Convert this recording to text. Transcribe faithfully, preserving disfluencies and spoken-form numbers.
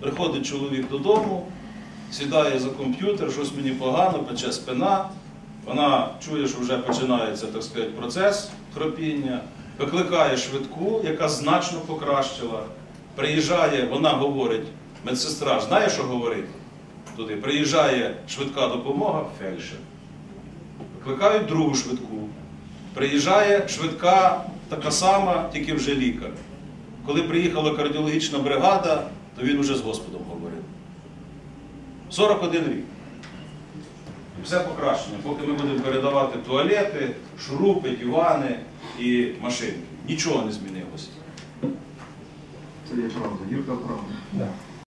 Приходить чоловік додому, сідає за комп'ютер, щось мені погано, пече спина. Вона чує, що вже починається, так сказати, процес хропіння. Викликає швидку, яка значно покращила. Приїжджає, вона говорить, медсестра знає, що говорить туди. Приїжджає швидка допомога, фельдшер. Викликають другу швидку. Приїжджає швидка така сама, тільки вже лікар. Коли приїхала кардіологічна бригада, то він вже з Господом говорив. сорок один рік. І все покращення. Поки ми будемо передавати туалети, шурупи, дивани і машинки. Нічого не змінилося. Це є правда, гірка правда.